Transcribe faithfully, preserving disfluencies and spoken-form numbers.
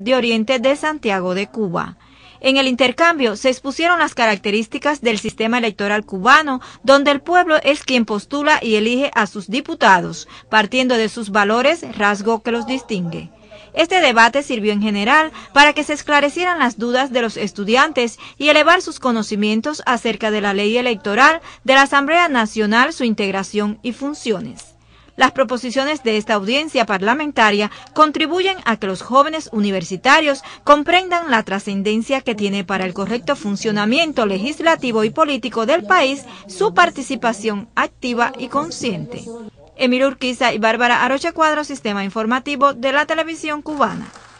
de Oriente de Santiago de Cuba. En el intercambio se expusieron las características del sistema electoral cubano, donde el pueblo es quien postula y elige a sus diputados, partiendo de sus valores, rasgo que los distingue. Este debate sirvió en general para que se esclarecieran las dudas de los estudiantes y elevar sus conocimientos acerca de la ley electoral de la Asamblea Nacional, su integración y funciones. Las proposiciones de esta audiencia parlamentaria contribuyen a que los jóvenes universitarios comprendan la trascendencia que tiene para el correcto funcionamiento legislativo y político del país su participación activa y consciente. Emilio Urquiza y Bárbara Arocha Cuadro, Sistema Informativo de la Televisión Cubana.